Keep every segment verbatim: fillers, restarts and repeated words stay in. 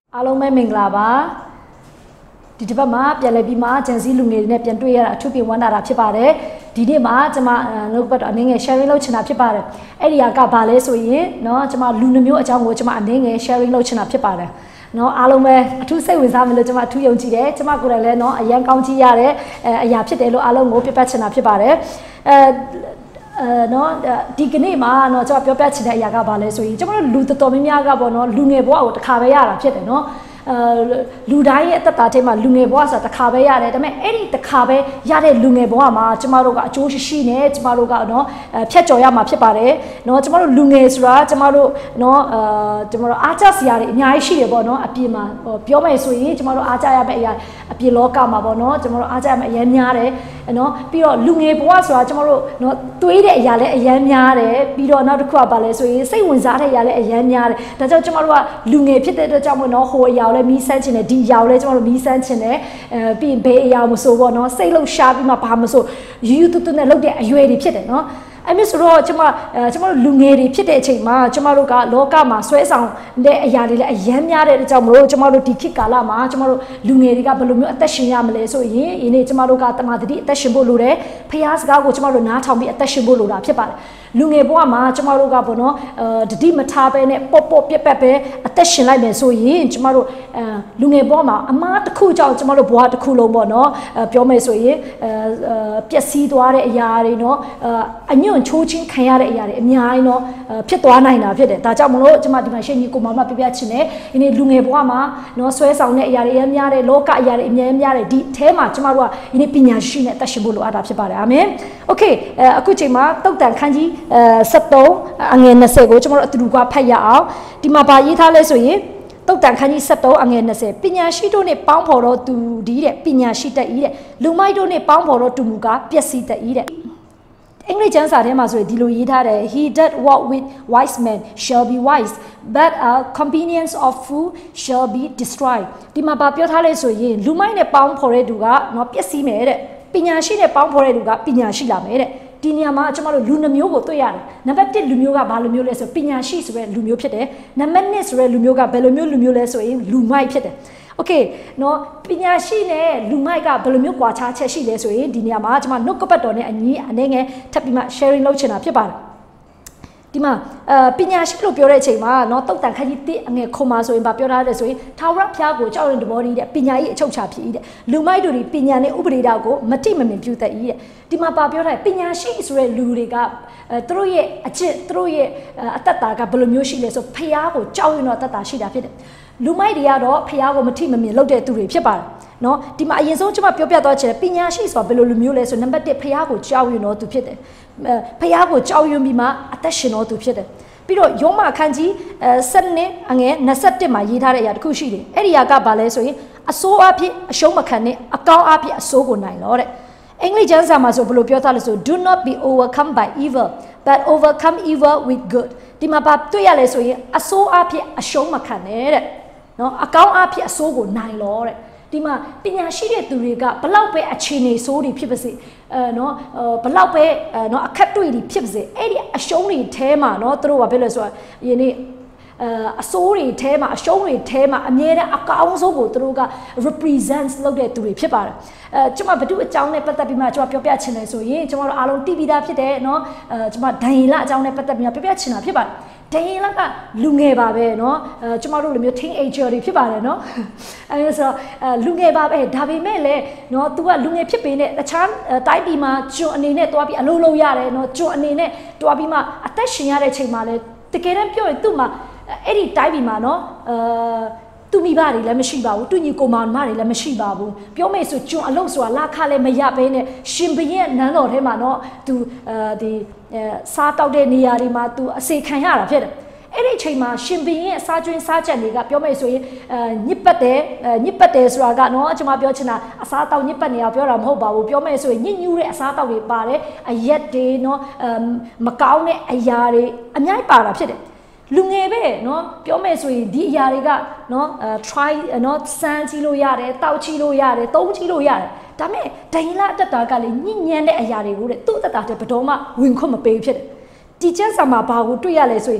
အားလုံးပဲမင်္ဂလာပါဒီတစ်ပတ်မှာပြန်လည်ပြီးမှဂျန်စီလူငယ်တွေနဲ့ပြန်တွေ့ရတာအထူးပြင်ဝမ်းသာတာဖြစ်ပါတယ်ဒီနေ့မှာကျွန်မနှုတ်ပတ်အနေငယ် sharing လုပ်ချင်တာဖြစ်ပါတယ်အဲ့ဒီကဘာလဲဆိုရင်เนาะကျွန်မလူနှမျိုးအကြောင်းကိုကျွန်မအနေငယ် sharing လုပ်ချင်တာဖြစ်ပါတယ်เนาะအားလုံးပဲအထူးစိတ်ဝင်စားမယ်လို့ကျွန်မအထူးယုံကြည်တယ်ကျွန်မကိုယ်တိုင်လည်းเนาะအရန်ကောင်းကြည့်ရတဲ့အရာဖြစ်တယ်လို့အားလုံးကိုပြပတ်ချင်တာဖြစ်ပါတယ်အဲအဲနော်ဒီကနေ့မှာเนาะကျွန်တော်ပြောပြချင်တဲ့အရာကဘာလဲဆိုရင်ကျွန်တော်တို့လူတော်တော်များများကပေါ့เนาะလူငယ်ဘဝကိုတစ်ခါပဲရတာဖြစ်တယ်เนาะအဲလူတိုင်းရဲ့အသက်တာထဲမှာလူငယ်ဘဝဆိုတာတစ်ခါပဲရတယ်ဒါပေမဲ့အဲ့ဒီတစ်ခါပဲရတဲ့လူငယ်ဘဝမှာကျမတို့ကအကျိုးရှိရှိနဲ့ကျမတို့ကနော်ဖြတ်ကျော်ရမှာဖြစ်ပါတယ်နော်ကျမတို့လူငယ်ဆိုတာကျမတို့နော်အဲကျမတို့အားကျစရာတွေအများကြီးရှိတယ်ပေါ့နော်အပြင်မှာပြောမယ်ဆိုရင်ကျမတို့အားကျရမယ့်အရာအပြင်လောကမှာပေါ့နော်ကျမတို့အားကျရမယ့်အရာများတယ်နော်ပြီးတော့လူငယ်ဘဝဆိုတာကျမတို့နော်တွေးတဲ့အရာလည်းအများများတယ်ပြီးတော့နောက်တစ်ခုကဘာလဲဆိုရင်စိတ်ဝင်စားတဲ့အရာလည်းအများများတယ်ဒါကြောင့်ကျမတို့ကလူငယ်ဖြစ်တဲ့အတွက်ကြောင့်မို့နော်ဟိုအရာလည်းမီးဆန်းချင်တယ်ဒီအရာလည်းကျမတို့မီးဆန်းချင်တယ်အဲပြီးရင်ဘယ်အရာမဆိုပေါ့နော်စိတ်လှုပ်ရှားပြီးမှဘာမဆိုယူယူတူတူနဲ့လုပ်တဲ့အရွယ်တွေဖြစ်တယ်နော်အဲ့မျိုးဆိုတော့ကျမအဲကျမတို့လူငယ်တွေဖြစ်တဲ့အချိန်မှာကျမတို့ကလောကမှာဆွဲဆောင်တဲ့အရာတွေလည်းအယမ်းများတဲ့အတွက်ကြောင့်မလို့ကျမတို့ဒီခေတ်ကာလမှာကျမတို့လူငယ်တွေကဘယ်လိုမျိုးအသက်ရှင်ရမလဲဆိုရင်ဒီနေ့ကျမတို့ကတမန်တတိအသက်ရှင်ဖို့လိုတယ်ဖျားစကားကိုကျမတို့နားထောင်ပြီးအသက်ရှင်ဖို့လိုတာဖြစ်ပါတယ်လူငယ်ဘဝမှာကျမတို့ကပေါ့နော်အဲတတိမထားပဲနဲ့ပေါ့ပေါ့ပြက်ပက်ပဲအသက်ရှင်လိုက်မယ်ဆိုရင်ကျမတို့အဲလူငယ်ဘဝမှာအမားတစ်ခုကြောင့်ကျမတို့ဘဝတစ်ခုလုံးပေါ့နော်အဲပြောမယ်ဆိုရင်အဲပျက်စီးသွားတဲ့အရာတွေနော်အညွန့်ချိုးချင်းခံရတဲ့အရာတွေအများကြီးနော်ဖြစ်သွားနိုင်တာဖြစ်တယ်ဒါကြောင့်မလို့ကျမဒီမှာရှင်းကြီးကိုမမပြပြချင်တယ်ဒီနေ့လူငယ်ဘဝမှာနော်ဆွဲဆောင်တဲ့အရာတွေအများတယ်လောကအရာတွေအများများတယ်ဒီအဲမှာကျမတို့ကဒီနေ့ပညာရှိနဲ့အသက်ရှင်ဖို့လိုအပ်တာဖြစ်ပါတယ်အာမင်โอเคအခုချိန်မှာတုတ်တန်ခန်းကြီးအဲ73အငယ်20ကိုကျွန်တော်တို့အတူတူကဖတ်ရအောင်ဒီမှာဗာရေးထားလဲဆိုရင်တုတ်တန်ခန်းကြီး73အငယ်20ပညာရှိတို့နဲ့ပေါင်းဖော်တော့သူဒီတဲ့ပညာရှိတတ်ဤတဲ့လူမိုက်တို့နဲ့ပေါင်းဖော်တော့သူမူကပျက်စီးတတ်ဤတဲ့အင်္ဂလိပ်ကျမ်းစာထဲမှာဆိုရင်ဒီလိုရေးထားတယ် He that walk with wise men shall be wise but a companions of fool shall be destroyed ဒီမှာဗာပြောထားလဲဆိုရင်လူမိုက်နဲ့ပေါင်းဖော်တဲ့သူကနော်ပျက်စီးမယ်တဲ့ပညာရှိနဲ့ပေါင်းဖော်တဲ့သူကပညာရှိလာမယ်တဲ့ဒီနေရာမှာကျွန်တော်တို့လူနှမျိုးကိုတွေ့ရတယ်နံပါတ်1လူမျိုးကဘာလူမျိုးလဲဆိုပညာရှိဆိုတဲ့လူမျိုးဖြစ်တယ်နံပါတ်2ဆိုတဲ့လူမျိုးကဘယ်လိုမျိုးလူမျိုးလဲဆိုရင်လူမိုက်ဖြစ်တယ်โอเคเนาะပညာရှိနဲ့လူမိုက်ကဘယ်လိုမျိုးကွာခြားချက်ရှိလဲဆိုရင်ဒီနေရာမှာကျွန်မနှုတ်ကပတ်တော်နဲ့အညီအနေငယ်ထပ်ပြီးမှ sharing လုပ်ချင်တာဖြစ်ပါတယ်ဒီမှာအဲပညာရှိလို့ပြောတဲ့အချိန်မှာเนาะတုတ်တန်ခန်းကြီးတစ်အငယ်ခုံမှာဆိုရင်ဗာပြောထားတယ်ဆိုရင်ထာဝရဘုရားကိုကြောက်ရင်တဘောဒီတဲ့ပညာကြီးအချုပ်ချဖြစ်ဤတဲ့လူမိုက်တို့ဒီပညာနဲ့ဥပဒေတော်ကိုမတိမမြင်ပြုတတ်ဤတဲ့ဒီမှာဗာပြောထားတယ်ပညာရှိဆိုတဲ့လူတွေကအဲသူတို့ရဲ့အကျင့်သူတို့ရဲ့အတ္တတာကဘယ်လိုမျိုးရှိလဲဆိုဘုရားကိုကြောက်ရင်တော့အတ္တတာရှိတာဖြစ်တယ်လူမိုက်တွေကတော့ဖះကိုမထိမမြင်လုပ်တဲ့သူတွေဖြစ်ပါတယ်เนาะဒီမှာအရင်ဆုံးကျွန်မပြောပြသွားချင်တယ်ပညာရှိဆိုတာဘယ်လိုလူမျိုးလဲဆိုနံပါတ်1ဖះကိုကြောက်ရွံ့တော့သူဖြစ်တယ်ဖះကိုကြောက်ရွံ့ပြီးမှအသက်ရှင်တော့သူဖြစ်တယ်ပြီးတော့ယောမခန်းကြီးအဲစနစ်အငယ်21မှာရေးထားတဲ့အရာတစ်ခုရှိတယ်အဲ့ဒီအရာကဘာလဲဆိုရင်အစိုးအဖြစ်အရှုံးမခံနဲ့အကောင်းအဖြစ်အစိုးကိုနိုင်တော့တဲ့အင်္ဂလိပ်ကျမ်းစာမှာဆိုဘယ်လိုပြောထားလဲဆို do not be overcome by evil but overcome evil with good ဒီမှာဘာတွေ့ရလဲဆိုရင်အစိုးအဖြစ်အရှုံးမခံနဲ့တဲ့နော်အကောင်းအဖြစ်အဆိုးကိုနိုင်လို့တဲ့ဒီမှာပညာရှိတဲ့သူတွေကဘလောက်ပဲအခြေအနေဆိုးတွေဖြစ်ပါစေအဲနော်ဘလောက်ပဲအဲနော်အခက်တွေ့တွေဖြစ်ပါစေအဲ့ဒီအရှုံးတွေထဲမှာနော်သူတို့ကဘယ်လဲဆိုတော့ယနေ့အဲအဆိုးတွေထဲမှာအရှုံးတွေထဲမှာအမြဲတမ်းအကောင်းဆုံးကိုသူတို့က represent လုပ်တဲ့သူတွေဖြစ်ပါတယ်အဲကျွန်မဘဒုအကြောင်းနဲ့ပတ်သက်ပြီးမှကျွန်မပြောပြချင်တယ်ဆိုရင်ကျွန်တော်တို့အားလုံးတိပြီးသားဖြစ်တယ်နော်အဲကျွန်မဒိုင်လအကြောင်းနဲ့ပတ်သက်ပြီးမှပြောပြချင်တာဖြစ်ပါတယ်ဒိုင်လကလူငယ်ပါပဲเนาะအဲကျမတို့လိုမျိုး teenager တွေဖြစ်ပါတယ်เนาะအဲဆိုတော့လူငယ်ပါပဲဒါပေမဲ့လည်းเนาะ तू ကလူငယ်ဖြစ်ပေနဲ့တခြားတိုင်းပြည်မှာကျွန်အနေနဲ့တွားပြီးအလုံးလုံးရတယ်เนาะကျွန်အနေနဲ့တွားပြီးမှအသက်ရှင်ရတဲ့ချိန်မှာလည်းတကယ်တမ်းပြောရင်သူ့မှာအဲ့ဒီတိုင်းပြည်မှာเนาะအဲသူမိဘတွေလည်းမရှိပါဘူးသူညီကိုမောင်မတွေလည်းမရှိပါဘူးပြောမယ်ဆိုကျွန်အလုပ်ဆိုတာလာခလည်းမရဘဲနဲ့ရှင်ဘရင်နန်းတော်ထဲမှာเนาะ तू အဲဒီစားတောက်တဲ့နေရာတွေမှာ तू အစေခံရတာဖြစ်တယ်အဲ့ဒီအချိန်မှာရှင်ဘရင်ရဲ့စားကျွင်းစားချက်တွေကပြောမယ်ဆိုရင်အဲညစ်ပတ်တယ်ညစ်ပတ်တယ်ဆိုတာကเนาะကျွန်မပြောချင်တာအစားတောက်ညစ်ပတ်နေအောင်ပြောတာမဟုတ်ပါဘူးပြောမယ်ဆိုရင်ညစ်ညူးတဲ့အစားတောက်တွေပါတယ်အရက်တွေเนาะမကောင်းတဲ့အရာတွေအများကြီးပါတာဖြစ်တယ်လူငယ်ပဲเนาะပြောမယ်ဆိုရင်ဒီအရာတွေကเนาะ try เนาะစမ်းကြည့်လို့ရတယ်တောက်ကြည့်လို့ရတယ်သုံးကြည့်လို့ရတယ်ဒါပေမဲ့ဒိုင်လတက်တာကလည်းညဉ့်ညမ်းတဲ့အရာတွေကိုတဲ့သူ့တက်တာတဲ့ဘတော်မှဝင်ခွင့်မပေးဖြစ်တယ်ဒီကျန်းစာမှာဘာကိုတွေ့ရလဲဆိုရင်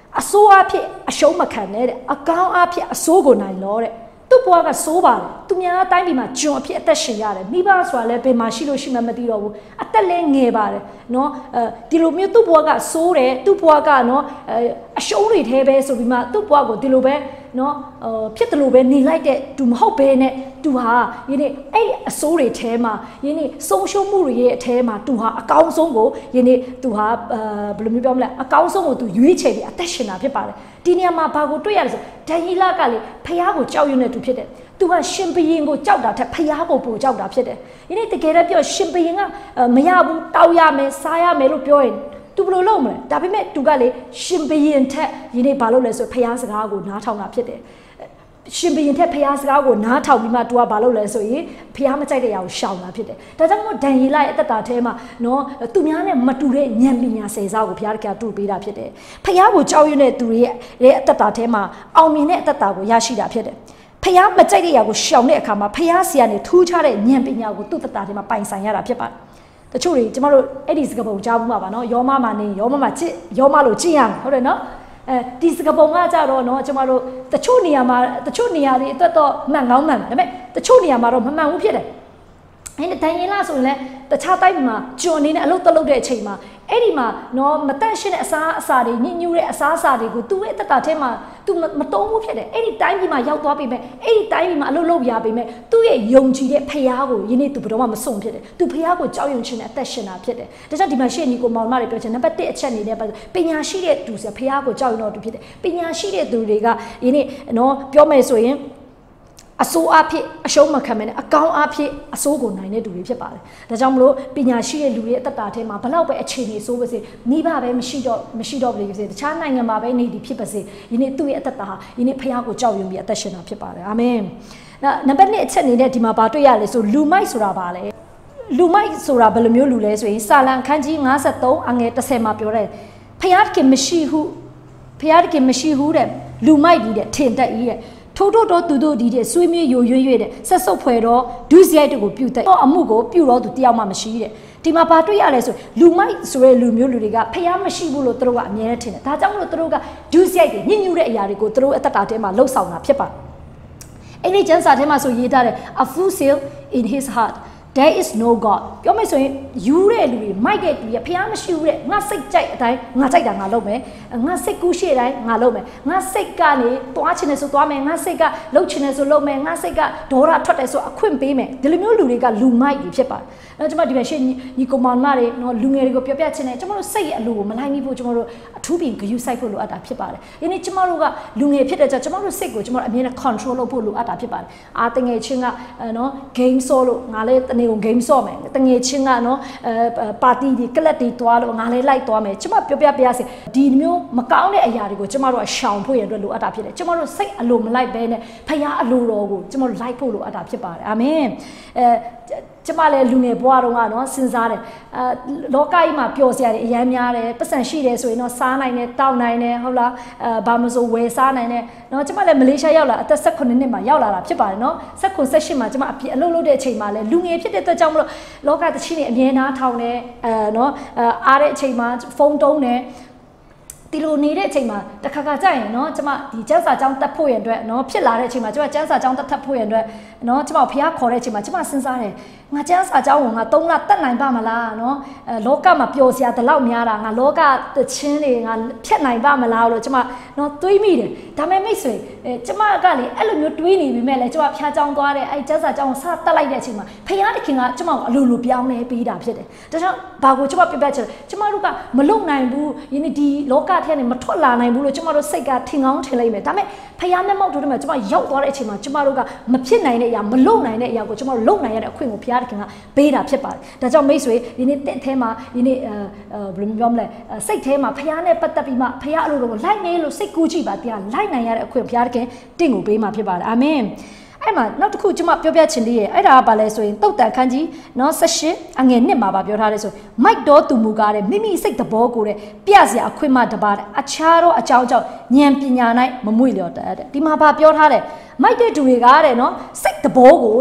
အဆိုးအဖြစ်အရှုံးမခံနဲ့တဲ့အကောင်းအဖြစ်အဆိုးကိုနိုင်လို့တဲ့သူ့ဘဝကဆိုးပါတယ်သူများတိုင်းပြည်မှာဂျွန်အဖြစ်အသက်ရှင်ရတယ်မိဘဆိုတာလည်းဘယ်မှာရှိလို့ရှိမှမသိတော့ဘူးအသက်လည်းငယ်ပါတယ်နော်အဲဒီလိုမျိုးသူ့ဘဝကဆိုးတယ်သူ့ဘဝကနော်အရှုံးတွေထဲပဲဆိုပြီးမှသူ့ဘဝကိုဒီလိုပဲနော်ဖြစ်တယ်လို့ပဲနေလိုက်တဲ့သူမဟုတ်ဘဲနဲ့သူဟာယနေ့အဲ့အဆိုးတွေထဲမှာယနေ့ဆုံးရှုံးမှုတွေရဲ့အထဲမှာသူဟာအကောင်းဆုံးကိုယနေ့သူဟာဘယ်လိုမျိုးပြောမလဲအကောင်းဆုံးကိုသူရွေးချယ်ပြီးအသက်ရှင်တာဖြစ်ပါတယ်ဒီနေရာမှာဘာကိုတွေ့ရလဲဆိုဒန်ယေလကလေဖះကိုကြောက်ရွံ့နေသူဖြစ်တယ်သူကရှင်ဘရင်ကိုကြောက်တာထက်ဖះကိုပိုကြောက်တာဖြစ်တယ်ယနေ့တကယ်တော့ပြောရှင်ဘရင်ကမရဘူးတောက်ရမယ်စားရမယ်လို့ပြောရင်သူဘယ်လိုလုပ်မလဲဒါပေမဲ့သူကလေရှင်ဘရင်ထက်ယနေ့ဘာလုပ်လဲဆိုဖះစကားကိုနားထောင်တာဖြစ်တယ်ရှင်ဘရင်ထက်ဖះစကားကိုနားထောင်ပြီးမှ तू ကဘာလုပ်လဲဆိုရင်ဖះမကြိုက်တဲ့ຢာကိုရှောင်တာဖြစ်တယ်ဒါကြောင့်မို့ဒန်ယေလရဲ့အသက်တာထဲမှာနော်သူများနဲ့မတူတဲ့ဉာဏ်ပညာဆယ်စားကိုဘုရားတခင်တူပေးတာဖြစ်တယ်ဖះကိုကြောက်ရွံ့တဲ့သူတွေရဲ့အသက်တာထဲမှာအောင်မြင်တဲ့အသက်တာကိုရရှိတာဖြစ်တယ်ဖះမကြိုက်တဲ့ຢာကိုရှောင်တဲ့အခါမှာဖះစီကနေထူးခြားတဲ့ဉာဏ်ပညာကိုသူ့သက်တာထဲမှာပိုင်ဆိုင်ရတာဖြစ်ပါတယ်တချို့တွေကျမတို့အဲ့ဒီစကားပုံကြားဘူးမှာပါနော်ယောမမှာနေယောမမှာချစ်ယောမလို့ကျင့်ရမယ်ဟုတ်တယ်နော်အဲဒီစကားပုံကကြတော့နော်ကျမတို့တချို့နေရာမှာတချို့နေရာတွေအတွက်တော့မှန်ကောင်းမှန်တယ်ဒါပေမဲ့တချို့နေရာမှာတော့မမှန်ဘူးဖြစ်တယ်အဲ့ဒါဒန်ယေလဆိုရင်လည်းတခြားတိုင်းမှာဂျွန်နေနဲ့အလုပ်တလုပ်တဲ့အချိန်မှာအဲ့ဒီမှာနော်မတန့်ရှင်းတဲ့အစားအစာတွေညှဉ်းညူးတဲ့အစားအစာတွေကိုသူ့ရဲ့အသက်တာထဲမှာသူမတုံးဘူးဖြစ်တယ်အဲ့ဒီတိုင်းပြည်မှာရောက်သွားပြီမဲ့အဲ့ဒီတိုင်းပြည်မှာအလုပ်လုပ်ရပြီမဲ့သူ့ရဲ့ယုံကြည်တဲ့ဖះကိုယနေ့သူဘယ်တော့မှမစွန့်ဖြစ်တယ်သူဖះကိုကြောက်ရွံ့ခြင်းနဲ့အသက်ရှင်တာဖြစ်တယ်ဒါကြောင့်ဒီမှာရှေ့ညီကိုမောင်မတွေပြောချင်နံပါတ်တစ်အချက်အနေနဲ့ပညာရှိတဲ့သူဆိုဖះကိုကြောက်ရွံ့တော့သူဖြစ်တယ်ပညာရှိတဲ့သူတွေကယနေ့နော်ပြောမယ်ဆိုရင်အဆိုးအဖြစ်အရှုံးမခံမနဲ့အကောင်းအဖြစ်အဆိုးကိုနိုင်တဲ့သူတွေဖြစ်ပါတယ်။ဒါကြောင့်မလို့ပညာရှိတဲ့လူတွေရဲ့အသက်တာထဲမှာဘလောက်ပဲအခြေအနေဆိုးပါစေမိဘပဲမရှိတော့မရှိတော့ဘူးလေတခြားနိုင်ငံမှာပဲနေသည်ဖြစ်ပါစေယနေ့သူ့ရဲ့အသက်တာဟာယနေ့ဖះကိုကြောက်ရွံ့ပြီးအသက်ရှင်တာဖြစ်ပါတယ်။အာမင်။နောက်နံပါတ်နှစ်အချက်အနေနဲ့ဒီမှာဘာတွေ့ရလဲဆိုလူမိုက်ဆိုတာပါလေ။လူမိုက်ဆိုတာဘယ်လိုမျိုးလူလဲဆိုရင်စာလံခန်းကြီး53အငယ်30မှာပြောတယ်ဖះခင်မရှိဟုဖះခင်မရှိဟုတဲ့လူမိုက်ကြီးတဲ့ထင်တတ်ကြီးတဲ့ထို့ထို့တော့သူတို့ဒီတဲ့ဆွေးမြေ့ယိုရွရွတဲ့ဆက်စုပ်ဖွယ်တော့ဒုစရိုက်တို့ကိုပြုတ်တဲ့အမှုကိုပြုတ်တော့သူတယောက်မှမရှိတဲ့ဒီမှာဘာတွေ့ရလဲဆိုလူမိုက်ဆိုတဲ့လူမျိုးလူတွေကဖះမရှိဘူးလို့သူတို့ကအမြဲတမ်းထင်တယ်ဒါကြောင့်မလို့သူတို့ကဒုစရိုက်တွေညှဉ်းညူးတဲ့အရာတွေကိုသူတို့အသက်တာထဲမှာလှုပ်ဆောင်တာဖြစ်ပါအဲ့ဒီကျမ်းစာထဲမှာဆိုရေးထားတယ် a fool say in his heart there is no god ပြောမယ်ဆိုရင်ယူတဲ့လူတွေမိုက်တဲ့လူတွေဖះမရှိဘူးတဲ့ငါစိတ်ကြိုက်အတိုင်းငါကြိုက်တာငါလုပ်မယ်ငါစိတ်ကူးရှိတဲ့အတိုင်းငါလုပ်မယ်ငါစိတ်ကနေတွားချင်တယ်ဆိုတွားမယ်ငါစိတ်ကလှုပ်ချင်တယ်ဆိုလှုပ်မယ်ငါစိတ်ကဒေါရထွက်တယ်ဆိုအခွင့်ပေးမယ်ဒီလိုမျိုးလူတွေကလူမိုက်တွေဖြစ်ပါတယ်အဲ့ကျွန်မဒီမှာရှေ့ညီကောင်မတွေနော်လူငယ်တွေကိုပြောပြချင်တယ်ကျွန်တော်တို့စိတ်ရဲ့အလိုကိုမလိုက်မိဖို့ကျွန်တော်တို့အထူးပြင်ဂရုစိုက်ဖို့လိုအပ်တာဖြစ်ပါတယ်ဒီနေ့ကျွန်တော်တို့ကလူငယ်ဖြစ်တဲ့ကြောင့်ကျွန်တော်တို့စိတ်ကိုကျွန်တော်တို့အမြဲတမ်း control လုပ်ဖို့လိုအပ်တာဖြစ်ပါတယ်အာတငယ်ချင်းကနော် game ဆော့လို့ငါလည်းတနေ့ကို game ဆော့မယ်တငယ်ချင်းကနော်အဲပါတီတွေကလပ်တွေတွားလို့ငါလည်းလိုက်တွားမယ်ကျွန်မပြောပြပြရစီဒီမျိုးမကောင်းတဲ့အရာတွေကိုကျွန်တော်တို့ရှောင်ဖို့ရအတွက်လိုအပ်တာဖြစ်တယ်ကျွန်တော်တို့စိတ်အလိုမလိုက်ဘဲနဲ့ဖခင်အလိုတော်ကိုကျွန်တော်တို့လိုက်ဖို့လိုအပ်တာဖြစ်ပါတယ်အာမင်အဲကျမလည်းလူငယ်ဘဝတုန်းကနော်စဉ်းစားတယ်အဲလောကကြီးမှာပျော်စရာတွေအများများတယ်ပတ်စံရှိတယ်ဆိုရင်တော့စားနိုင်တယ်တောက်နိုင်တယ်ဟုတ်လားအဲဘာမဆိုဝယ်စားနိုင်တယ်နော်ကျမလည်းမလေးရှားရောက်လာအသက်၁၈နှစ်မှာရောက်လာတာဖြစ်ပါတယ်နော်၁၇ ၁၈မှာကျမအပြည့်အလုပ်လုပ်တဲ့အချိန်မှာလည်းလူငယ်ဖြစ်တဲ့အတွက်ကြောင့်မလို့လောကတချင်းတွေအမြဲနားထောင်တယ်အဲနော်အားတဲ့အချိန်မှာဖုန်းတုံးတယ်ဒီလိုနေတဲ့အချိန်မှာတခါခါကြရင်เนาะကျမဒီကျန်းစာကျောင်းတက်ဖို့ရတဲ့เนาะဖြစ်လာတဲ့အချိန်မှာကျမကျန်းစာကျောင်းတက်ထပ်ဖို့ရတဲ့เนาะကျမဖះခေါ်တဲ့အချိန်မှာကျမစဉ်းစားတယ်ငါကျန်းစာကျောင်းကိုငါသုံးလတက်နိုင်ပါမလားเนาะအဲလောကမှာပျော်စရာတလောက်များတာငါလောကတချင်းတွေငါဖြတ်နိုင်ပါမလားလို့ကျမเนาะတွေးမိတယ်ဒါပေမဲ့မိတ်ဆွေအဲကျမကလေအဲ့လိုမျိုးတွေးနေပြီမဲ့လေကျမဖះကျောင်းသွားတယ်အဲ့ကျန်းစာကျောင်းကိုစတက်လိုက်တဲ့အချိန်မှာဖះတခင်ကကျမကိုအလိုလိုပြောင်းလဲပေးတာဖြစ်တယ်ဒါကြောင့်ဘာကိုကျမပြပြချင်ကျမတို့ကမလုံနိုင်ဘူးယနေ့ဒီလောကထဲကနေမထွက်လာနိုင်ဘူးလို့ကျမတို့စိတ်ကထင်ကောင်းထင်လိုက်မယ်ဒါပေမဲ့ဖះမျက်မှောက်တို့ထဲမှာကျမရောက်သွားတဲ့အချိန်မှာကျမတို့ကမဖြစ်နိုင်တဲ့အရာမလုံနိုင်တဲ့အရာကိုကျမတို့လုံနိုင်ရတဲ့အခွင့်ကိုဖះတခင်ကပေးတာဖြစ်ပါတယ်ဒါကြောင့်မိတ်ဆွေဒီနေ့တင့်ထဲမှာဒီနေ့အဲဘယ်လိုပြောမလဲစိတ်ထဲမှာဖះနဲ့ပတ်သက်ပြီးမှဖះအလိုလိုကိုလိုက်နေလို့စိတ်ကူးကြည့်ပါတရားလိုက်နိုင်ရတဲ့အခွင့်ဖះတခင်တင့်ကိုပေးမှာဖြစ်ပါတယ်အာမင်အဲ့မှာနောက်တစ်ခုကျွန်မပြောပြချင်သေးရဲ့အဲ့ဒါကဘာလဲဆိုရင်တုတ်တန်ခန်းကြီးနော်၁၈အငယ်နှစ်မှာပါပြောထားတယ်ဆိုမိုက်တော်သူမူကားတဲ့မိမိစိတ်သဘောကိုတဲ့ပြစရာအခွင့်မတပါတဲ့အခြားသောအကြောင်းကြောင့်ဉာဏ်ပညာ၌မမွေ့လျော်တတ်တဲ့ဒီမှာပါပြောထားတယ်မိုက်တဲ့သူတွေကတဲ့နော်စိတ်သဘောကိုတဲ့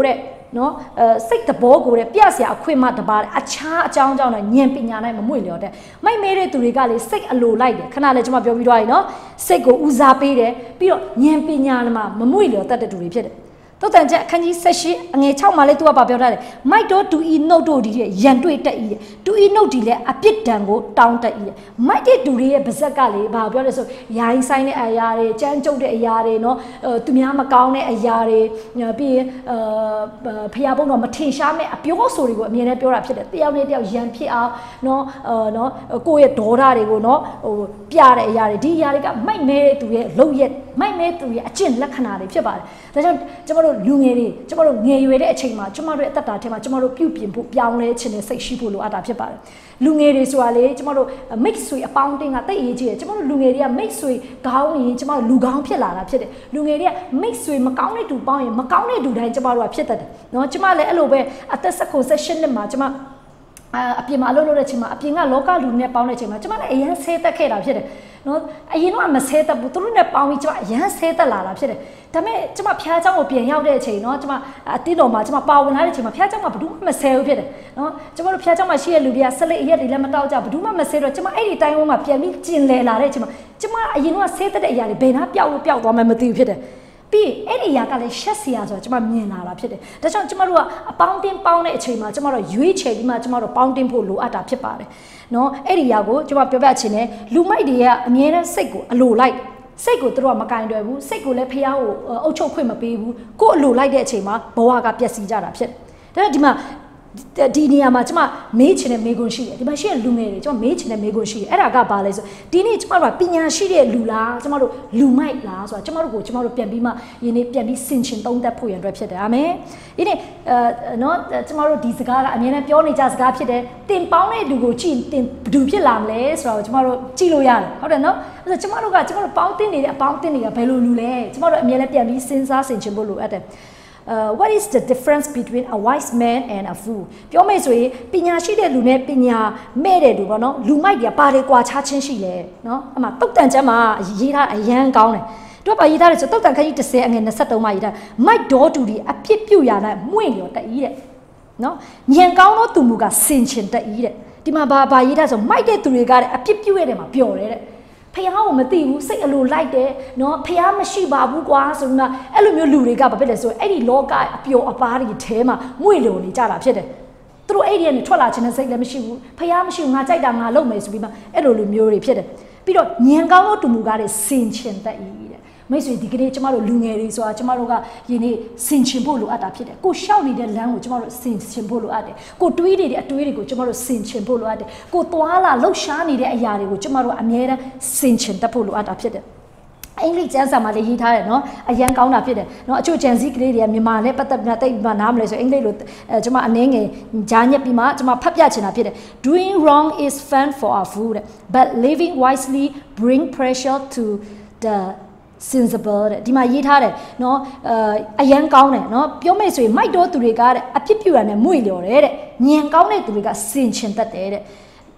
နော်အဲစိတ်သဘောကိုတဲ့ပြဆရာအခွင့်မှတပါအခြားအကြောင်းကြောင့်လည်းဉာဏ်ပညာနဲ့မမွေ့လျော်တဲ့မိုက်မဲတဲ့သူတွေကလေစိတ်အလိုလိုက်တယ်ခဏလေးကျွန်မပြောပြီးတော့ရည်နော်စိတ်ကိုဦးစားပေးတယ်ပြီးတော့ဉာဏ်ပညာနဲ့မှမမွေ့လျော်တတ်တဲ့သူတွေဖြစ်တယ်တုတ်တန်ချက်အခန်းကြီး၁၈အငယ်၆မှာလေးသူကပြောထားတယ်မိုက်တော့တူဤနှုတ်တို့ဒီရန်တွေ့တက်ဤတူဤနှုတ်ဒီလည်းအပြစ်ဒဏ်ကိုတောင်းတက်ဤမိုက်တဲ့သူတွေရဲ့ပါဇက်ကလေဘာပြောလဲဆိုရိုင်းဆိုင်တဲ့အရာတွေကြမ်းကြုတ်တဲ့အရာတွေနော်သူများမကောင်းတဲ့အရာတွေပြီးရင်အဲဖျားပုံတော့မထင်ရှားမဲ့အပြောဆိုတွေကိုအမြင်နဲ့ပြောတာဖြစ်တယ်တယောက်နဲ့တယောက်ရန်ဖြစ်အောင်နော်အဲနော်ကိုယ့်ရဲ့ဒေါသတွေကိုနော်ဟိုပြတဲ့အရာတွေဒီအရာတွေကမိုက်မဲတဲ့သူရဲ့လုံရက်မိုက်မဲသူရဲ့အကျင့်လက္ခဏာတွေဖြစ်ပါတယ်ဒါကြောင့်ကျွန်တော်တို့လူငယ်တွေကျွန်တော်တို့ငယ်ရွယ်တဲ့အချိန်မှာကျွန်တော်တို့အသက်တာထဲမှာကျွန်တော်တို့ပြုပြင်ဖို့ပြောင်းလဲခြင်းနဲ့စိတ်ရှိဖို့လိုအပ်တာဖြစ်ပါတယ်လူငယ်တွေဆိုတာလေကျွန်တော်တို့ mix ဆွေအပေါင်းအသင်းကတိတ်အရေးကြီးတယ်ကျွန်တော်တို့လူငယ်တွေက mix ဆွေခေါင်းရင်ကျွန်တော်တို့လူကောင်းဖြစ်လာတာဖြစ်တယ်လူငယ်တွေက mix ဆွေမကောင်းတဲ့သူပေါင်းရင်မကောင်းတဲ့သူတိုင်းကျွန်တော်တို့ကဖြစ်တတ်တယ်နော်ကျွန်မလည်းအဲ့လိုပဲအသက်၁၉ ၁၈နှစ်မှာကျွန်မအပြင်မှာအလုပ်လုပ်တဲ့အချိန်မှာအပြင်ကလောကလူနဲ့ပေါင်းတဲ့အချိန်မှာကျွန်မလည်းအရင်ဆဲတက်ခဲ့တာဖြစ်တယ်နော်အရင်တော့မဆဲတက်ဘူးသူတို့နဲ့ပေါင်းပြီးကျွန်မအရင်ဆဲတက်လာတာဖြစ်တယ်ဒါပေမဲ့ကျွန်မဖျားเจ้าကိုပြန်ရောက်တဲ့အချိန်နော်ကျွန်မအတင်းတော်မှာကျွန်မပါဝင်လာတဲ့အချိန်မှာဖျားเจ้าမှာဘယ်သူမှမဆဲဘူးဖြစ်တယ်နော်ကျွန်မတို့ဖျားเจ้าမှာရှိတဲ့လူတွေကဆက်လက်အရက်တွေလည်းမတောက်ကြဘယ်သူမှမဆဲတော့ကျွန်မအဲ့ဒီတိုင်းဝန်းမှာပြန်ပြီးကျင်လည်လာတဲ့အချိန်မှာကျွန်မအရင်တော့ဆဲတက်တဲ့အရာတွေဘယ်နှပျောက်လို့ပျောက်သွားမှမသိဘူးဖြစ်တယ်ပြီးအဲ့ဒီအရာကလည်းရှက်စရာဆိုတော့ကျွန်မမြင်လာတာဖြစ်တယ်ဒါကြောင့်ကျွန်မတို့ကအပေါင်းတင်းပေါင်းတဲ့အချိန်မှာကျွန်မတို့ရွေးချယ်ပြီးမှကျွန်မတို့ပေါင်းတင်းဖို့လိုအပ်တာဖြစ်ပါတယ်နော်အဲ့ဒီအရာကိုကျွန်မပြောပြချင်တယ်လူမိုက်တွေကအမြဲတမ်းစိတ်ကိုအလိုလိုက်စိတ်ကိုသူတို့ကမကင်တွယ်ဘူးစိတ်ကိုလည်းဖះကိုအုပ်ချုပ်ခွင့်မပေးဘူးကိုယ်အလိုလိုက်တဲ့အချိန်မှာဘဝကပျက်စီးကြတာဖြစ်တယ်ဒါပေမဲ့ဒီမှာဒီနေရာမှာကျွန်မမေးချင်တဲ့မေးခွန်းရှိတယ်ဒီမှာရှိတဲ့လူငယ်တွေကျွန်မမေးချင်တဲ့မေးခွန်းရှိတယ်အဲ့ဒါကဘာလဲဆိုဒီနေ့ကျွန်မတို့ကပညာရှိတဲ့လူလားကျွန်မတို့လူမိုက်လားဆိုတာကျွန်မတို့ကိုကျွန်မတို့ပြန်ပြီးမှယနေ့ပြန်ပြီးဆင်ခြင်သုံးသပ်ဖို့ရန်အတွက်ဖြစ်တယ်အာမင်ဒီနေ့အဲနော်ကျွန်မတို့ဒီစကားကအမြဲတမ်းပြောနေကြစကားဖြစ်တယ်တင်ပေါင်းတဲ့လူကိုကြည့်တင်ဘယ်သူဖြစ်လာမလဲဆိုတော့ကျွန်မတို့ကြည့်လို့ရတယ်ဟုတ်တယ်နော်အဲ့ဒါကျွန်မတို့ကကျွန်မတို့ပေါင်းတင်နေတဲ့အပေါင်းတင်တွေကဘယ်လိုလူလဲကျွန်မတို့အမြဲတမ်းပြန်ပြီးစဉ်းစားဆင်ခြင်ဖို့လိုအပ်တယ်Uh, what is the difference between a wise man and a fool ပြောမယ်ဆိုရင်ပညာရှိတဲ့လူနဲ့ပညာမဲ့တဲ့လူပေါ့နော်လူမိုက်တွေကပါတယ်ကွာခြားချင်းရှိလဲနော်အဲ့မှာတုတ်တန်ချမ်းမှာရေးထားအရန်ကောင်းတယ်တို့ပါရေးထားတယ်ဆိုတုတ်တန်ခန်းကြီး၁၀အငယ်၂၃မှာရေးထားမိုက်တော်သူဒီအပြစ်ပြုတ်ရနိုင်မွင့်လျော်တýတဲ့နော်ညံကောင်းသောသူမူကစင်ချင်တýတဲ့ဒီမှာဘာဘာရေးထားဆိုမိုက်တဲ့သူတွေကလည်းအပြစ်ပြုတ်ရတဲ့မှာပျော်တယ်တဲ့ဖះကိုမသိဘူးစိတ်အလိုလိုက်တယ်နော်ဖះမရှိပါဘူးကွာဆိုပြီးမှအဲ့လိုမျိုးလူတွေကဘာဖြစ်လဲဆိုအဲ့ဒီလောကအပျော်အပါးတွေထဲမှာမွေ့လျော်နေကြတာဖြစ်တယ်သူတို့အဲ့ဒီကနေထွက်လာခြင်းနဲ့စိတ်လည်းမရှိဘူးဖះမရှိဘူးငါကြိုက်တာငါလုပ်မယ်ဆိုပြီးမှအဲ့လိုလူမျိုးတွေဖြစ်တယ်ပြီးတော့ညံကောင်းသောတူမူကားတွေစင်ချင်တတ်၏တဲ့မိတ်ဆွေဒီကနေ့ကျမတို့လူငယ်တွေဆိုတာကျမတို့ကယနေ့စင်ချင်ဖို့လိုအပ်တာဖြစ်တယ်ကိုရှောက်နေတဲ့လမ်းကိုကျမတို့စင်ချင်ဖို့လိုအပ်တယ်ကိုတွေးနေတဲ့အတွေးတွေကိုကျမတို့စင်ချင်ဖို့လိုအပ်တယ်ကိုသွားလာလှုပ်ရှားနေတဲ့အရာတွေကိုကျမတို့အမြဲတမ်းစင်ချင်တတ်ဖို့လိုအပ်တာဖြစ်တယ်အင်္ဂလိပ်ကျမ်းစာမှာလည်းရေးထားတယ်နော်အရန်ကောင်းတာဖြစ်တယ်နော်အချို့ကျန်စည်းကလေးတွေကမြန်မာနဲ့ပတ်သက်ပြီးတိတ်မှနားမလဲဆိုအင်္ဂလိပ်လိုအဲကျွန်မအနည်းငယ်ဂျာညက်ပြီးမှကျွန်မဖတ်ပြချင်တာဖြစ်တယ် doing wrong is fun for our food but living wisely bring pressure to the sensible တဲ့ဒီမှာရေးထားတယ်နော်အရန်ကောင်းတယ်နော်ပြောမယ်ဆိုရင်မိုက်တော်သူတွေကတဲ့အပြစ်ပြုရနဲ့မွေ့လျော်တယ်တဲ့ညံကောင်းတဲ့သူတွေကစင်ချင်တတ်တယ်တဲ့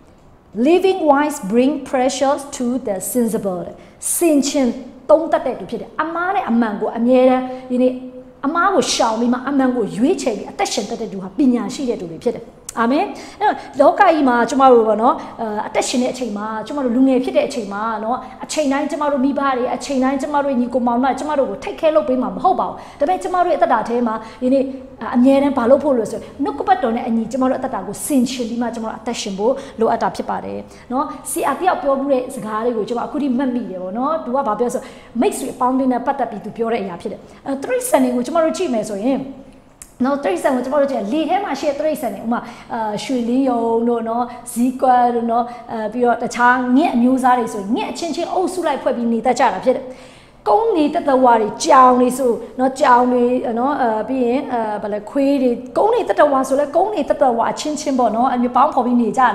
living wise bring pressures to the sensible တဲ့စင်ချင်သုံးတတ်တဲ့သူဖြစ်တယ်အမားနဲ့အမှန်ကိုအမြဲတမ်းဒီနေ့အမားကိုရှောင်ပြီးမှအမှန်ကိုရွေးချယ်ပြီးအသက်ရှင်တတ်တဲ့သူဟာပညာရှိတဲ့သူတွေဖြစ်တယ်အာမင်အဲ့တော့လောကကြီးမှာကျမတို့ပေါ့နော်အသက်ရှင်တဲ့အချိန်မှာကျမတို့လူငယ်ဖြစ်တဲ့အချိန်မှာနော်အချိန်တိုင်းကျမတို့မိဘတွေအချိန်တိုင်းကျမတို့ညီကိုမောင်နှံကျမတို့ကိုထိတ်ခဲလုပ်ပေးမှာမဟုတ်ပါဘူးဒါပေမဲ့ကျမတို့ရဲ့အသက်တာထဲမှာဒီနေ့အမြဲတမ်းဘာလို့ဖို့လို့ဆိုနှုတ်ကပတ်တော်နဲ့အညီကျမတို့အသက်တာကိုဆင်ခြင်ပြီးမှကျမတို့အသက်ရှင်ဖို့လိုအပ်တာဖြစ်ပါတယ်နော်စီအာတယောက်ပြောမှုတဲ့စကားလေးကိုကျမအခုထိမှတ်မိတယ်ပေါ့နော်သူကဘာပြောဆိုမိတ်ဆွေအပေါင်းတွေနဲ့ပတ်သက်ပြီးသူပြောတဲ့အရာဖြစ်တယ်အဲတရိတ်ဆန်တွေကိုကျမတို့ကြည့်မယ်ဆိုရင်နော်တရိတ်ဆန်ကိုကျမတို့ကြည့်လေထဲမှာရှိတဲ့တရိတ်ဆန်တွေဥမာအာရွှေလင်းယုံတို့နော်ဇီကွယ်တို့နော်အဲပြီးတော့တခြားငှက်အမျိုးသားတွေဆိုရင်ငှက်အချင်းချင်းအုပ်စုလိုက်ဖွဲ့ပြီးနေတတ်ကြတာဖြစ်တယ်ကုန်းနေတတဝါတွေကြောင်နေဆိုနော်ကြောင်တွေနော်အဲပြီးရင်အဲဘာလဲခွေးတွေကုန်းနေတတဝါဆိုလဲကုန်းနေတတဝါအချင်းချင်းပေါ့နော်အမျိုးပေါင်းဖော်ပြီးနေကြတယ်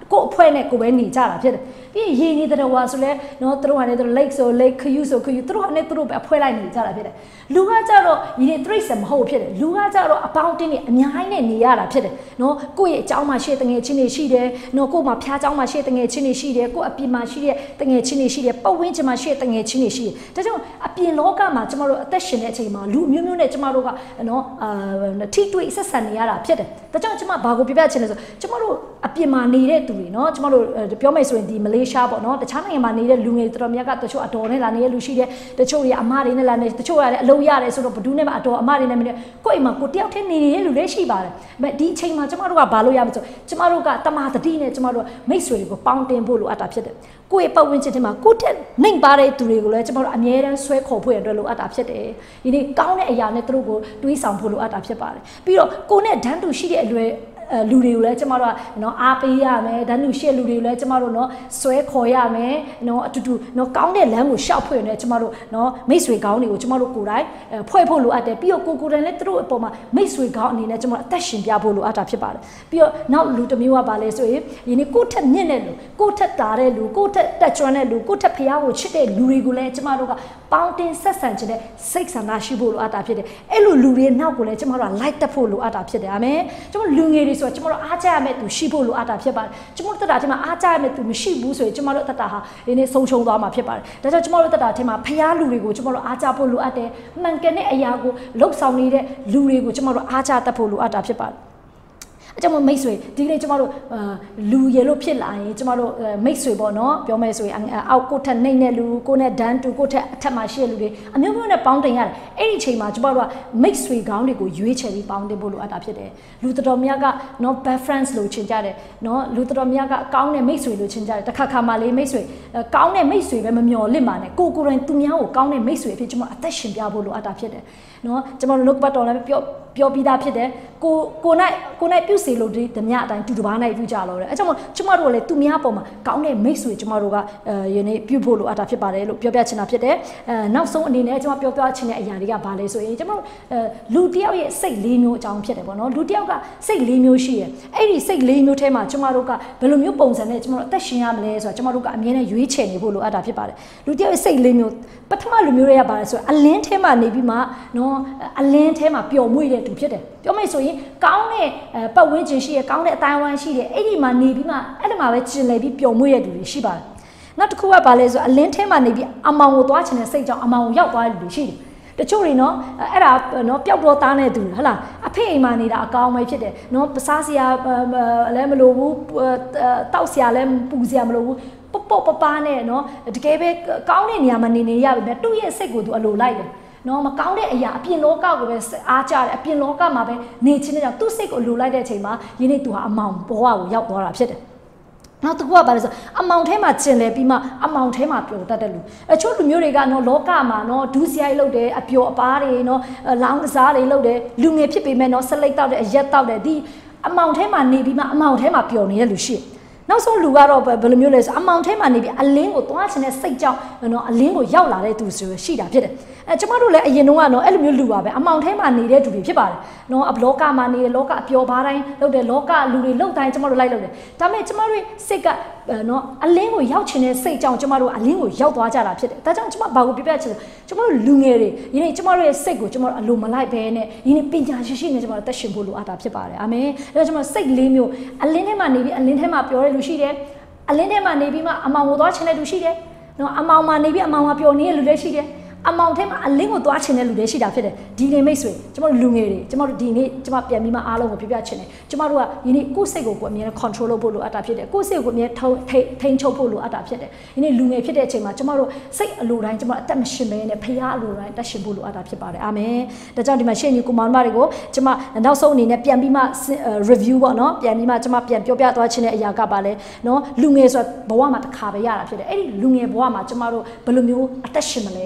ကိုအဖွဲနဲ့ကိုပဲနေကြတာဖြစ်တယ်ပြီးရင်ရေနေတဲ့ဟွာဆိုလဲနော်သူတို့ကလည်းသူတို့ lake ဆို lake ခယူဆိုခယူသူတို့ကလည်းသူတို့ပဲအဖွဲလိုက်နေကြတာဖြစ်တယ်လူကကြတော့ဒီနေ့ trace မဟုတ်ဖြစ်တယ်လူကကြတော့အပေါင်းတင်းနေအများကြီးနဲ့နေရတာဖြစ်တယ်နော်ကိုယ့်ရဲ့အကြောင်းမှာရှေ့တငယ်ချင်းတွေရှိတယ်နော်ကိုယ့်မှာဖျားเจ้าမှာရှေ့တငယ်ချင်းတွေရှိတယ်ကိုယ့်အပြင်မှာရှိတဲ့တငယ်ချင်းတွေရှိတယ်ပတ်ဝန်းကျင်မှာရှေ့တငယ်ချင်းတွေရှိတယ်ဒါကြောင့်အပြင်လောကမှာကျမတို့အသက်ရှင်တဲ့အချိန်မှာလူမျိုးမျိုးနဲ့ကျမတို့ကနော်အာထိတွေ့ဆက်ဆံနေရတာဖြစ်တယ်ဒါကြောင့်ကျမဘာကိုပြပြချင်လဲဆိုကျမတို့အပြင်မှာနေတဲ့သူတွေနော်ကျမတို့ပြောမယ်ဆိုရင်ဒီမလေးရှားပေါ့နော်တခြားနိုင်ငံမှာနေတဲ့လူငယ်တော်များကတချို့အတော်နဲ့လာနေတဲ့လူရှိတယ်တချို့တွေအမတွေနဲ့လာနေတချို့ကလည်းအလုံးရတယ်ဆိုတော့ဘဒူးနဲ့မှအတော်အမတွေနဲ့မနေကိုယ့်အိမ်မှာကိုတယောက်တည်းနေနေတဲ့လူတွေရှိပါတယ်ဒါပေမဲ့ဒီအချိန်မှာကျမတို့ကဘာလို့ရမလဲဆိုကျမတို့ကတမာတတိနဲ့ကျမတို့မိတ်ဆွေတွေကိုပေါင်းတင်ဖို့လိုအပ်တာဖြစ်တယ်ကိုယ့်ရဲ့ပတ်ဝန်းကျင်ထဲမှာကိုယ့်တက်နှိမ်ပါတဲ့သူတွေကိုလည်းကျမတို့အမြဲတမ်းဆွဲခေါ်ဖို့ရအတွက်လိုအပ်တာဖြစ်တယ်ဒီနေ့ကောင်းတဲ့အရာနဲ့သူတို့ကိုတွေးဆောင်ဖို့လိုအပ်တာဖြစ်ပါတယ်ပြီးတော့ကိုယ်နဲ့ဒန်းတူရှိတဲ့အလွယ်လူတွေကိုလည်းကျမတို့ကနော်အားပေးရမယ်ဒန်းလူရှေ့လူတွေကိုလည်းကျမတို့နော်ဆွဲခေါ်ရမယ်နော်အတူတူနော်ကောင်းတဲ့လမ်းကိုရှောက်ဖွင့်နေကျမတို့နော်မိတ်ဆွေကောင်းတွေကိုကျမတို့ကိုယ်တိုင်ဖွဲ့ဖို့လိုအပ်တယ်ပြီးတော့ကိုကိုယ်တိုင်လည်းသူတို့အပေါ်မှာမိတ်ဆွေကောင်းအနေနဲ့ကျမတို့အသက်ရှင်ပြဖို့လိုအပ်တာဖြစ်ပါတယ်ပြီးတော့နောက်လူတစ်မျိုးကပါလဲဆိုရင်ဒီနေ့ကိုယ့်ထက်မြင့်တဲ့လူကိုယ့်ထက်တာတဲ့လူကိုယ့်ထက်တက်ကျွမ်းတဲ့လူကိုယ့်ထက်ဖျားကိုချစ်တဲ့လူတွေကိုလည်းကျမတို့ကပေါင်းတင်ဆက်ဆံခြင်းနဲ့စိတ်ဆန္ဒရှိဖို့လိုအပ်တာဖြစ်တယ်အဲ့လိုလူတွေနောက်ကိုလည်းကျမတို့ကလိုက်တက်ဖို့လိုအပ်တာဖြစ်တယ်အာမင်ကျမတို့လူငယ်တွေဆိုတော့ကျမတို့အားကြရမယ့်သူရှိဖို့လိုအပ်တာဖြစ်ပါတယ်ကျမတို့တက်တာထဲမှာအားကြရမယ့်သူမရှိဘူးဆိုရင်ကျမတို့တက်တာဟာဒီနေ့ဆုံးရှုံးသွားမှာဖြစ်ပါတယ်ဒါကြောင့်ကျမတို့တက်တာထဲမှာဖျားလူတွေကိုကျမတို့အားကြဖို့လိုအပ်တယ်မှန်ကန်တဲ့အရာကိုလှုပ်ဆောင်နေတဲ့လူတွေကိုကျမတို့အားကြတတ်ဖို့လိုအပ်တာဖြစ်ပါတယ်အကြောင်းမိတ်ဆွေဒီနေ့ကျမတို့လူရလို့ဖြစ်လာရင်ကျမတို့မိတ်ဆွေပေါ့နော်ပြောမယ်ဆိုရင်အောက်ကိုထက်နှိမ့်တဲ့လူကိုနဲ့ဒန်းတူကိုထက်အထက်မှာရှိတဲ့လူတွေအမျိုးမျိုးနဲ့ပေါင်းတင်ရတယ်အဲ့ဒီအချိန်မှာကျမတို့ကမိတ်ဆွေကောင်းတွေကိုရွေးချယ်ပြီးပေါင်းတင်ဖို့လိုအပ်တာဖြစ်တယ်လူတော်များကနော် best friends လို့ချင်ကြတယ်နော်လူတော်များကအကောင်းတဲ့မိတ်ဆွေလို့ချင်ကြတယ်တစ်ခါခါမှလေးမိတ်ဆွေကောင်းတဲ့မိတ်ဆွေပဲမမျော်လင့်ပါနဲ့ကိုကိုယ်တိုင်သူများကိုကောင်းတဲ့မိတ်ဆွေအဖြစ်ကျမအသက်ရှင်ပြဖို့လိုအပ်တာဖြစ်တယ်နော်ကျမတို့လုတ်ပတ်တော်လည်းပြောပြောပြီးသားဖြစ်တယ်ကိုကိုနိုင်ကိုနိုင်ပြုစီလို့ဒီဓမြအတိုင်းတူတပါးနိုင်ပြုကြလို့တယ်အဲကြောင့်မို့ကျမတို့လည်းသူများပေါ်မှာကောင်းတဲ့မိတ်ဆွေကျမတို့ကအဲယနေ့ပြုဖို့လိုအပ်တာဖြစ်ပါတယ်လို့ပြောပြချင်တာဖြစ်တယ်အဲနောက်ဆုံးအနေနဲ့ကျမပြောပြချင်တဲ့အရာတွေကဘာလဲဆိုရင်ကျမတို့အဲလူတယောက်ရဲ့စိတ်လေးမျိုးအကြောင်းဖြစ်တယ်ပေါ့နော်လူတယောက်ကစိတ်လေးမျိုးရှိတယ်အဲ့ဒီစိတ်လေးမျိုးထဲမှာကျမတို့ကဘယ်လိုမျိုးပုံစံနဲ့ကျမတို့အသက်ရှင်ရမလဲဆိုတာကျမတို့ကအမြဲတမ်းရွေးချယ်နေဖို့လိုအပ်တာဖြစ်ပါတယ်လူတယောက်ရဲ့စိတ်လေးမျိုးပထမလူမျိုးတွေကဘာလဲဆိုရင်အလင်းထဲမှာနေပြီးမှနော်အလင်းထဲမှာပျော်မွေ့တဲ့သူဖြစ်တယ်ပြောမယ်ဆိုရင်ကောင်းတဲ့ပတ်ဝန်းကျင်ရှိရကောင်းတဲ့အတိုင်းအဝိုင်းရှိတယ်အဲ့ဒီမှာနေပြီးမှအဲ့ဒီမှာပဲကျင်လည်ပြီးပျော်မွေ့ရတဲ့သူတွေရှိပါတယ်နောက်တစ်ခုကဘာလဲဆိုအလင်းထဲမှာနေပြီးအမောင်ကိုသွားချင်တဲ့စိတ်ကြောင့်အမောင်ကိုရောက်သွားတဲ့လူတွေရှိတယ်တချို့တွေနော်အဲ့ဒါနော်ပျောက်တော့သားတဲ့သူဟုတ်လားအဖေအိမ်မှာနေတာအကောင်းပဲဖြစ်တယ်နော်ပစားစရာလည်းမလိုဘူးတောက်စရာလည်းပူစရာမလိုဘူးပေါ့ပေါ့ပပနဲ့နော်တကယ်ပဲကောင်းတဲ့နေရာမှာနေနေရပြီမဲ့သူ့ရဲ့စိတ်ကိုသူအလိုလိုက်တယ်နော်မကောင်းတဲ့အရာအပြင်လောကကိုပဲအားကြတယ်အပြင်လောကမှာပဲနေချင်းတဲ့ကြောင့်သူ့စိတ်ကိုအလိုလိုက်တဲ့အချိန်မှာယနေ့သူဟာအမောင်ဘဝကိုရောက်သွားတာဖြစ်တယ်နောက်တစ်ခုကဘာလဲဆိုအမောင်ထဲမှာကျင်လဲပြီးမှအမောင်ထဲမှာပျော်တတ်တဲ့လူအချို့လူမျိုးတွေကနော်လောကမှာနော်ဒူးစရိုက်လုပ်တယ်အပျော်အပါးတွေနော်လောင်းကစားတွေလုပ်တယ်လူငယ်ဖြစ်ပေမဲ့နော်ဆက်လိုက်တောက်တဲ့အရက်တောက်တယ်ဒီအမောင်ထဲမှာနေပြီးမှအမောင်ထဲမှာပျော်နေတဲ့လူရှိနောက်ဆုံးလူကတော့ဘယ်လိုမျိုးလဲဆိုအမောင်ထဲမှာနေပြီးအလင်းကိုသွားချင်တဲ့စိတ်ကြောင့်နော်အလင်းကိုရောက်လာတဲ့သူဆိုရှိတာဖြစ်တယ်အဲကျမတို့လည်းအရင်တုန်းကနော်အဲ့လိုမျိုးလူပါပဲအမောင်ထဲမှာနေတဲ့သူတွေဖြစ်ပါတယ်နော်အလောကမှာနေတယ်လောကအပျော်ပါတိုင်းလုပ်တယ်လောကလူတွေလှုပ်တိုင်းကျမတို့လိုက်လုပ်တယ်ဒါပေမဲ့ကျမတို့စိတ်ကနော်အလင်းကိုရောက်ချင်တဲ့စိတ်ကြောင့်ကျမတို့အလင်းကိုရောက်သွားကြတာဖြစ်တယ်ဒါကြောင့်ကျမဘာကိုပြပြချင်လဲကျမတို့လူငယ်တွေဒီနေ့ကျမတို့ရဲ့စိတ်ကိုကျမတို့အလိုမလိုက်ဘဲနဲ့ဒီနေ့ပညာရှိရှိနဲ့ကျမတို့တက်ရှင်ဖို့လိုအပ်တာဖြစ်ပါတယ်အာမင်ဒါကြောင့်ကျမတို့စိတ်လေးမျိုးအလင်းထဲမှာနေပြီးအလင်းထဲမှာပျော်တဲ့လူရှိတယ်အလင်းထဲမှာနေပြီးမှအမောင်ကိုသွားချင်တဲ့လူရှိတယ်နော်အမောင်မှာနေပြီးအမောင်မှာပျော်နေတဲ့လူတွေရှိတယ်အမောင်ထဲမှာအလင်းကိုသွားချင်တဲ့လူတွေရှိတာဖြစ်တယ်ဒီနေ့မိတ်ဆွေကျမတို့လူငယ်တွေကျမတို့ဒီနေ့ကျမပြန်ပြီးမှအားလုံးကိုပြပြချင်တယ်ကျမတို့ကဒီနေ့ကိုယ်စိတ်ကိုကိုယ်အမြဲ control လုပ်ဖို့လိုအပ်တာဖြစ်တယ်ကိုယ်စိတ်ကိုအမြဲထိန်းချုပ်ဖို့လိုအပ်တာဖြစ်တယ်ဒီနေ့လူငယ်ဖြစ်တဲ့အချိန်မှာကျမတို့စိတ်အလိုတိုင်းကျမတို့အသက်မရှင်မဲနဲ့ဖရားအလိုတိုင်းတက်ရှင်ဖို့လိုအပ်တာဖြစ်ပါတယ်အာမင်ဒါကြောင့်ဒီမှာရှေ့ညီကိုမောင်မတွေကိုကျမနောက်ဆုံးအနေနဲ့ပြန်ပြီးမှ review ပေါ့နော်ပြန်ပြီးမှကျမပြန်ပြောပြသွားခြင်းတဲ့အရာကပါလဲနော်လူငယ်ဆိုဘဝမှာတစ်ခါပဲရတာဖြစ်တယ်အဲ့ဒီလူငယ်ဘဝမှာကျမတို့ဘယ်လိုမျိုးအသက်ရှင်မလဲဆိုတာ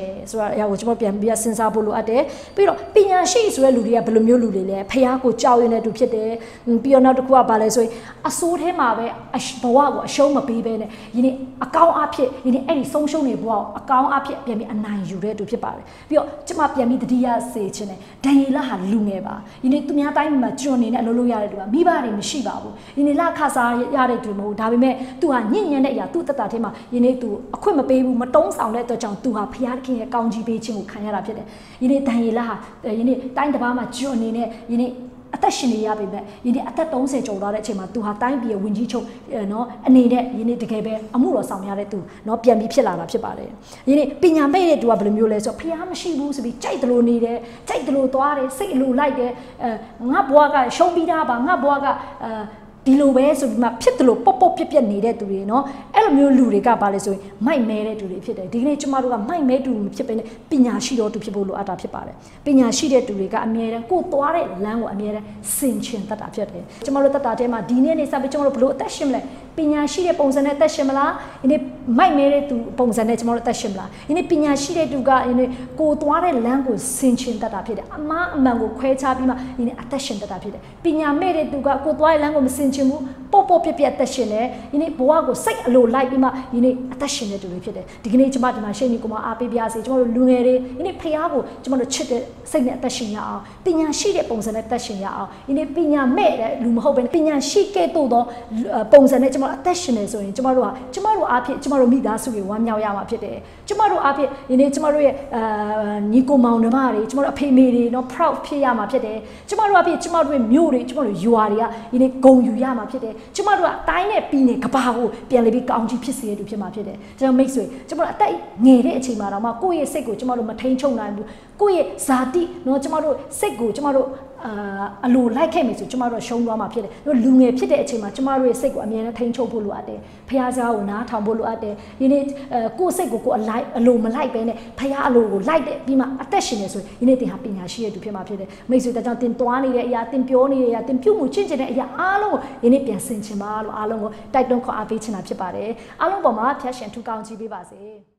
ဆိုတာအရာကိုကျွန်တော်ပြန်ပြီးစဉ်းစားဖို့လိုအပ်တယ်ပြီးတော့ပညာရှိဆိုတဲ့လူတွေကဘယ်လိုမျိုးလူတွေလဲဖះကိုကြောက်ရတဲ့သူဖြစ်တယ်ပြီးတော့နောက်တစ်ခုကဘာလဲဆိုရင်အစိုးထဲမှာပဲဘဝကိုအရှုံးမပေးဘဲနဲ့ယနေ့အကောင်းအဖြစ်ယနေ့အဲ့ဒီဆုံးရှုံးနေဘဝကိုအကောင်းအဖြစ်ပြန်ပြီးအနိုင်ယူတဲ့သူဖြစ်ပါတယ်ပြီးတော့ကျွန်မပြန်ပြီးတတိယစေခြင်းနဲ့ဒန်ယေလဟာလူငယ်ပါယနေ့သူများတိုင်းမှာကျွန်နေနဲ့အလုပ်လုပ်ရတဲ့သူကမိဘတွေမရှိပါဘူးယနေ့လခစားရတဲ့သူမဟုတ်ဒါပေမဲ့သူဟာညဉ့်ညံ့တဲ့အရာသူ့တက်တာထဲမှာယနေ့သူအခွင့်မပေးဘူးမတုံးဆောင်တဲ့အတွက်ကြောင့်သူဟာဖះခင်ရဲ့ကောင်းကြီးပေးခြင်းကိုခံရတာဖြစ်တယ်ယနေ့ဒန်ယေလဟာယနေ့တိုင်းတစ်ပါးမှာကျွန်နေနဲ့ယနေ့အသက်ရှင်နေရပြီမဲ့ယနေ့အသက်သုံးဆယ်ကျော်သွားတဲ့အချိန်မှာသူဟာတိုင်းပြည်ရဲ့ဝင်ကြီးချုပ်နော်အနေနဲ့ယနေ့တကယ်ပဲအမှုတော်ဆောင်ရတဲ့သူနော်ပြန်ပြီးဖြစ်လာတာဖြစ်ပါတယ်ယနေ့ပညာမဲ့တဲ့သူကဘယ်လိုမျိုးလဲဆိုတော့ဖះမရှိဘူးဆိုပြီးကြိုက်တယ်လို့နေတယ်ကြိုက်တယ်လို့သွားတယ်စိတ်အလိုလိုက်တယ်အဲငါဘွားကရှုံးပြီးသားပါငါဘွားကအဲဒီလိုပဲဆိုပြီးမှဖြစ်တယ်လို့ပုတ်ပုတ်ပြက်ပြက်နေတဲ့သူတွေเนาะအဲ့လိုမျိုးလူတွေကပါလဲဆိုရင်မိုက်မဲတဲ့သူတွေဖြစ်တယ်ဒီကနေ့ကျမတို့ကမိုက်မဲသူမဖြစ်ဘဲနဲ့ပညာရှိတော်သူဖြစ်ဖို့လိုအပ်တာဖြစ်ပါတယ်ပညာရှိတဲ့သူတွေကအမြဲတမ်းကိုသွားတဲ့လမ်းကိုအမြဲတမ်းစင်ချင်တတ်တာဖြစ်တယ်ကျမတို့တတ်တာထဲမှာဒီနေ့နေစပြီးကျမတို့ဘလို့အသက်ရှင်မလဲပညာရှိတဲ့ပုံစံနဲ့အသက်ရှင်မလားဒီနေ့မိုက်မဲတဲ့သူပုံစံနဲ့ကျမတို့အသက်ရှင်မလားဒီနေ့ပညာရှိတဲ့သူကဒီနေ့ကိုသွားတဲ့လမ်းကိုစင်ချင်တတ်တာဖြစ်တယ်အမားအမှန်ကိုခွဲခြားပြီးမှဒီနေ့အသက်ရှင်တတ်တာဖြစ်တယ်ပညာမဲ့တဲ့သူကကိုသွားတဲ့လမ်းကိုမစင်ချင်ဘူးပို့ပို့ပြပြအသက်ရှင်တယ်ဒီနေ့ဘဝကိုစိတ်အလိုလိုက်ပြီးမှဒီနေ့အသက်ရှင်တဲ့သူတွေဖြစ်တယ်ဒီကနေ့ကျမဒီမှာရှေ့နေကိုမအားပေးပြစေကျမတို့လူငယ်တွေဒီနေ့ဖះကိုကျမတို့ချစ်တဲ့စိတ်နဲ့အသက်ရှင်ရအောင်ပညာရှိတဲ့ပုံစံနဲ့အသက်ရှင်ရအောင်ဒီနေ့ပညာမဲ့တဲ့လူမဟုတ်ဘဲပညာရှိကဲ့သို့သောပုံစံနဲ့ကျမတို့အသက်ရှင်နေဆိုရင်ကျမတို့ဟာကျမတို့အားဖြင့်ကျမတို့မိသားစုတွေဝမ်းမြောက်ရမှာဖြစ်တယ်ကျမတို့အားဖြင့်ဒီနေ့ကျမတို့ရဲ့အာညီကိုမောင်နှမတွေကျမတို့အဖေမေတွေနော် proud ဖြစ်ရမှာဖြစ်တယ်ကျမတို့အားဖြင့်ကျမတို့ရဲ့မြို့တွေကျမတို့ရွာတွေကဒီနေ့ဂုဏ်ယူရမှာဖြစ်တယ်ကျမတို့ကတိုင်းနဲ့ပြည်နယ်ကဘာကိုပြန်လေပြီးကောင်းကြီးဖြစ်စေရတူဖြစ်မှာဖြစ်တယ်ကျွန်တော်မိတ်ဆွေကျွန်တော်အသက်ငယ်တဲ့အချိန်မှာတော့မှကိုယ့်ရဲ့စိတ်ကိုကျွန်တော်တို့မထိန်ချုပ်နိုင်ဘူးကိုယ့်ရဲ့ဇာတိเนาะကျွန်တော်တို့စိတ်ကိုကျွန်တော်တို့အာအလိုလိုက်ခဲ့မယ်ဆိုကျွန်တော်တို့ရှုံးသွားမှာဖြစ်တယ်တို့လူငယ်ဖြစ်တဲ့အချိန်မှာကျွန်တော်တို့ရဲ့စိတ်ကိုအမြဲတမ်းထိန်ချုပ်ဖို့လိုအပ်တယ်ဖះစကားကိုနားထောင်ဖို့လိုအပ်တယ်ဒီနေ့ကိုယ့်စိတ်ကိုကိုယ်အလိုက်အလိုမလိုက်ပဲနဲ့ဖះအလိုကိုလိုက်တယ်ပြီးမှအသက်ရှင်နေဆိုရင်ဒီနေ့သင်ဟာပညာရှိရတူဖြစ်မှာဖြစ်တယ်မိတ်ဆွေတကြောင်သင်သွားနေတဲ့အရာသင်ပြောနေတဲ့အရာသင်ပြုမှုချင့်ချင်တဲ့အရာအားလုံးကိုဒီနေ့ပြန်ဆင်ခြင်ပါလို့အားလုံးကိုတိုက်တွန်းခေါ်အားပေးချင်တာဖြစ်ပါတယ်အားလုံးပေါ်မှာဖះရှင်ထူကောင်းကြီးပေးပါစေ